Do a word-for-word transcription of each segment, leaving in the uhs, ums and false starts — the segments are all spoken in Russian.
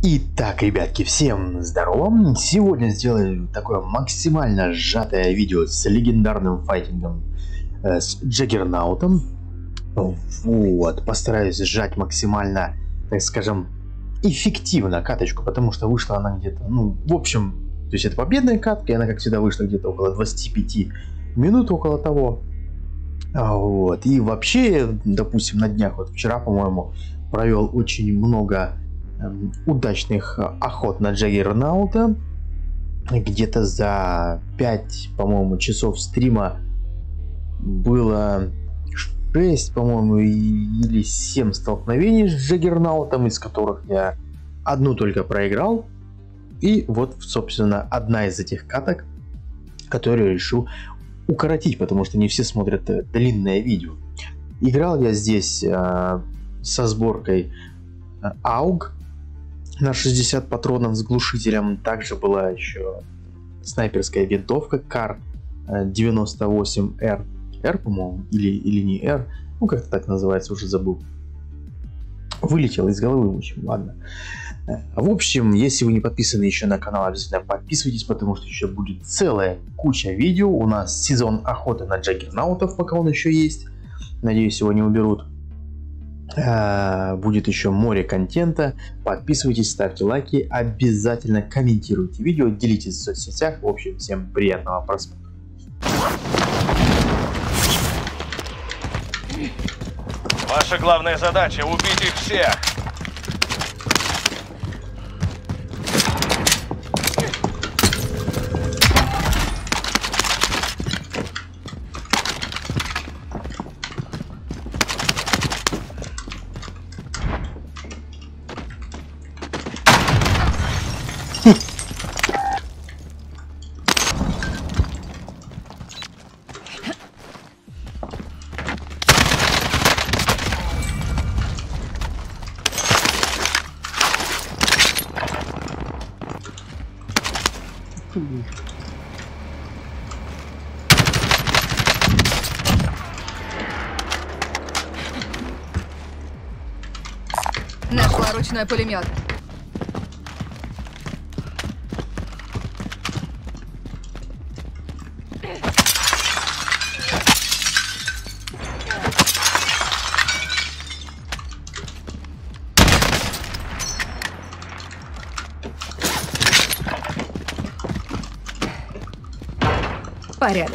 Итак, ребятки, всем здорово! Сегодня сделаю такое максимально сжатое видео с легендарным файтингом э, с Джаггернаутом. Вот, постараюсь сжать максимально, так скажем, эффективно каточку, потому что вышла она где-то, ну, в общем, то есть это победная катка, и она, как всегда, вышла где-то около двадцати пяти минут, около того. Вот, и вообще, допустим, на днях, вот вчера, по-моему, провел очень много удачных охот на Джаггернаута. Где-то за пять, по-моему, часов стрима было шесть, по-моему, или семь столкновений с Джаггернаутом, из которых я одну только проиграл. И вот, собственно, одна из этих каток, которую я решил укоротить, потому что не все смотрят длинное видео. Играл я здесь э, со сборкой э, ауг на шестьдесят патронов с глушителем. Также была еще снайперская винтовка кар девяносто восемь эр, R, по-моему, или, или не R, ну как-то так называется, уже забыл. Вылетело из головы, в общем, ладно. В общем, если вы не подписаны еще на канал, обязательно подписывайтесь, потому что еще будет целая куча видео. У нас сезон охоты на Джаггернаутов, пока он еще есть. Надеюсь, его не уберут. Будет еще море контента. Подписывайтесь, ставьте лайки, обязательно комментируйте видео, делитесь в соцсетях. В общем, всем приятного просмотра. Ваша главная задача — убить их всех. Нашла ручной пулемет. Порядок.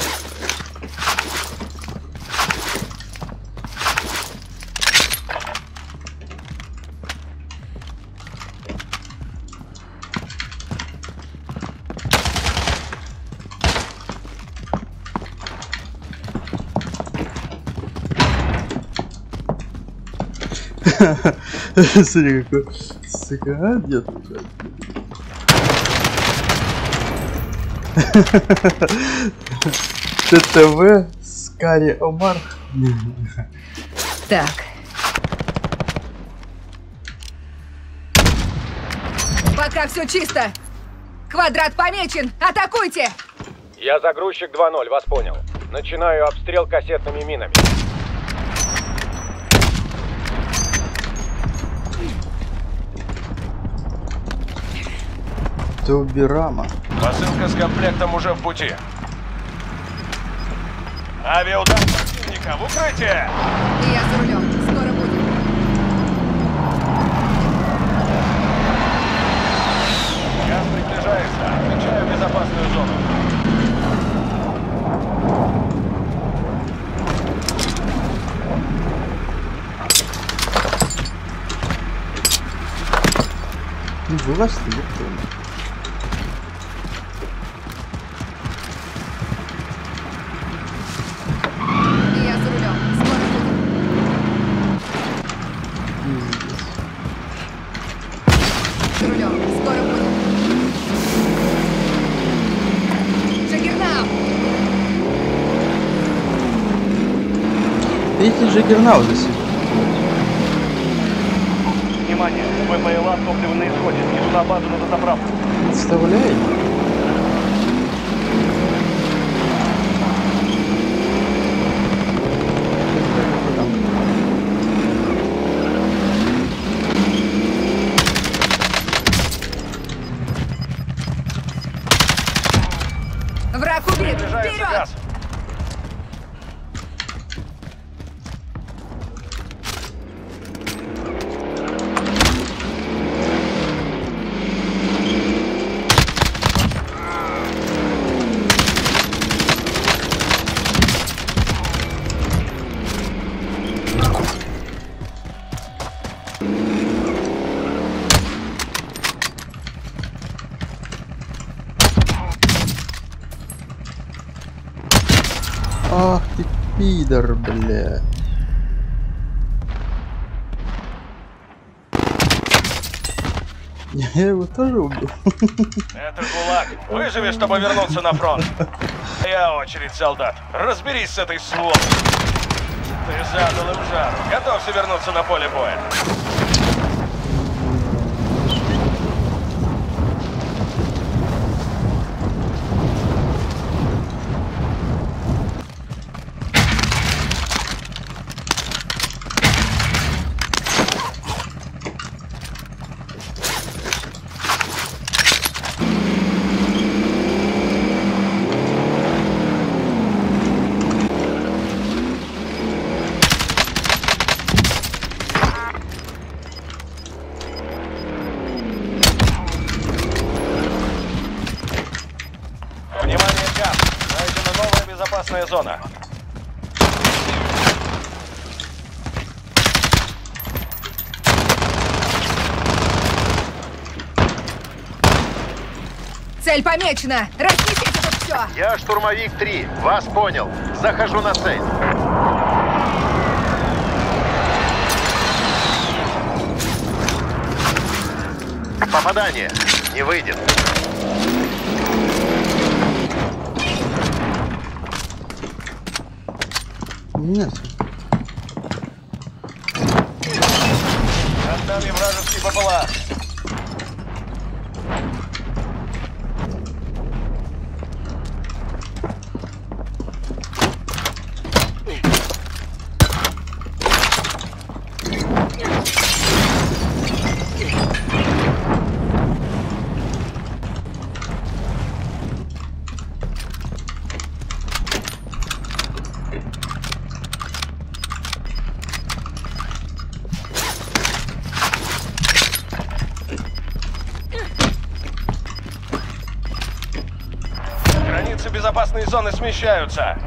Смотри, какой сука, нет. ТТВ Скари Омар. Так. Пока все чисто. Квадрат помечен. Атакуйте! Я загрузчик два ноль, вас понял. Начинаю обстрел кассетными минами. Тобирама. Посылка с комплектом уже в пути. Авиаудар противника в укрытие! Я за рулем. Скоро будем. Газ приближается. Отмечаю безопасную зону. Ну, вылазь ты, ёпта. Видите, Джаггернаут здесь. Внимание! ВПЛА топливо на исходе. Иду на базу на дозаправку. Представляете? Враг убит! Приближается Вперед! газ. Ах ты пидор, бля. Я его тоже убил. Это ГУЛАГ. Выживи, чтобы вернуться на фронт. Я очередь, солдат. Разберись с этой сволочью. Ты задал им жару. Готовься вернуться на поле боя. Внимание, газ! Найдена новая безопасная зона. Цель помечена! Разнесите тут все! Я штурмовик три. Вас понял. Захожу на цель. Попадание. Не выйдет. Нет. Над нами вражеский БПЛА. Границы безопасной зоны смещаются.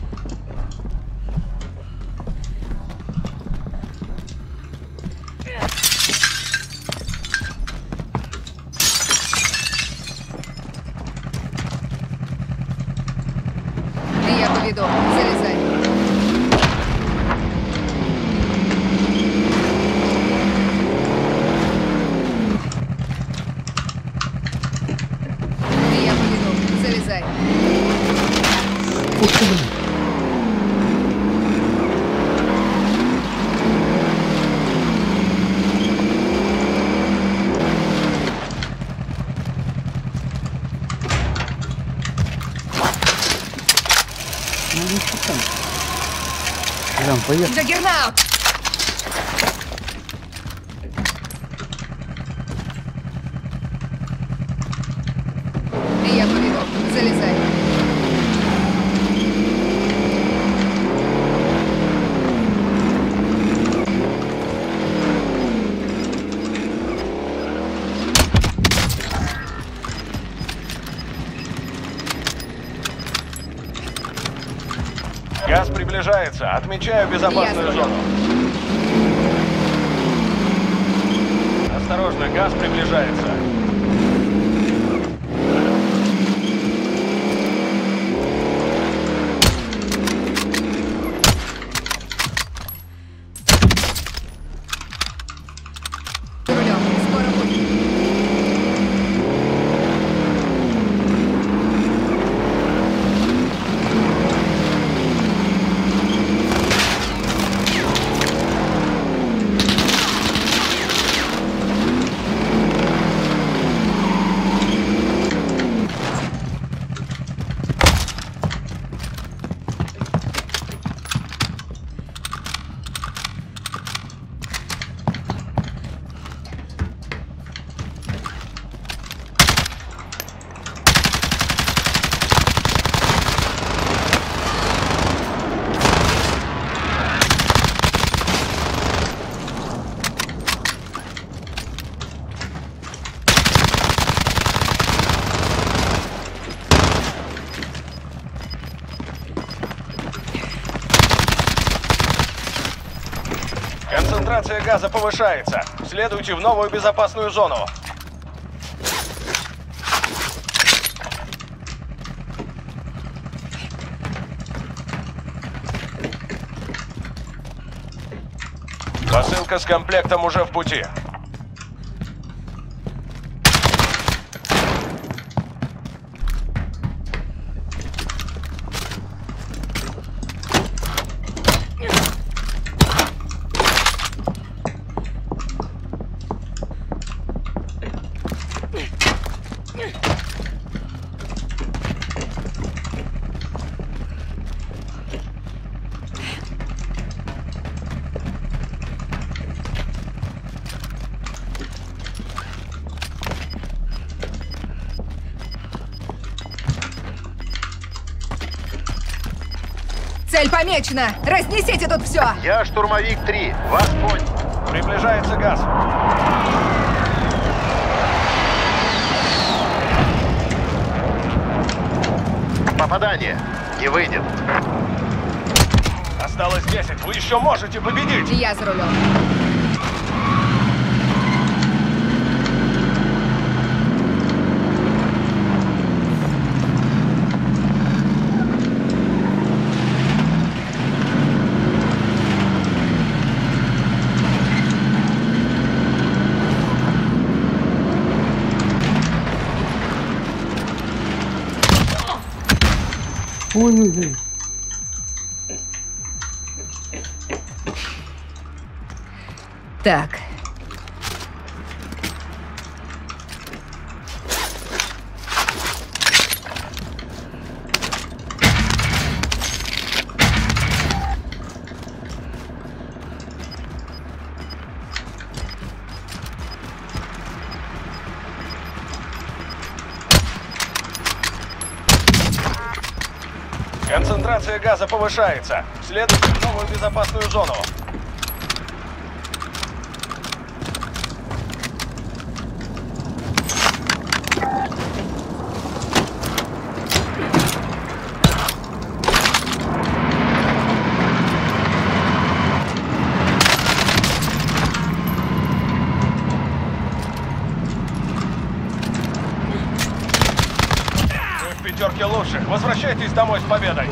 Я поведу. Залезай. Я поведу. Залезай. Ух ты, блин. Ну, ну что там? Прям, поехали. Джаггернаут! Я поведу. Залезай. Газ приближается. Отмечаю безопасную Ясно. зону. Осторожно, газ приближается. За рулем. Скоро будет. Концентрация газа повышается. Следуйте в новую безопасную зону. Посылка с комплектом уже в пути. Цель помечена! Разнесите тут все! Я штурмовик три. Вас понял. Приближается газ. Попадание. Не выйдет. Осталось десять. Вы еще можете победить. Я за рулем. Ой-ой-ой. Так. Концентрация газа повышается. Следуйте в новую безопасную зону. Вы в пятерке лучших. Возвращайтесь домой с победой.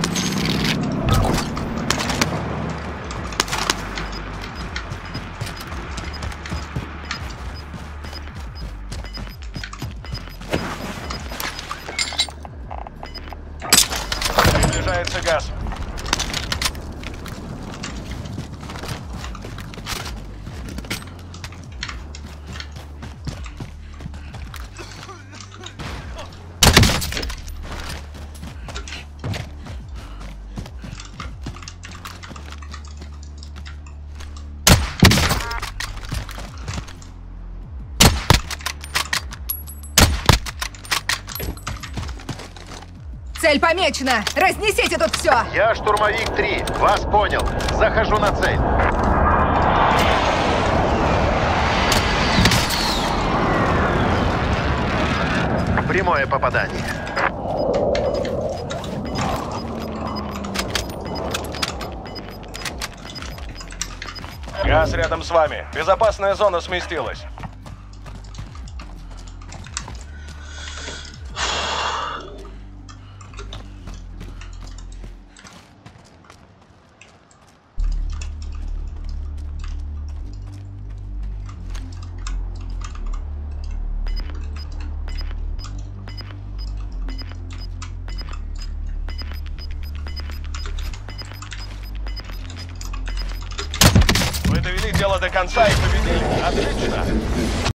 Приближается газ. Цель помечена! Разнесите тут все! Я штурмовик три. Вас понял. Захожу на цель. Прямое попадание. Газ рядом с вами. Безопасная зона сместилась. Вы довели дело до конца и победили. Отлично.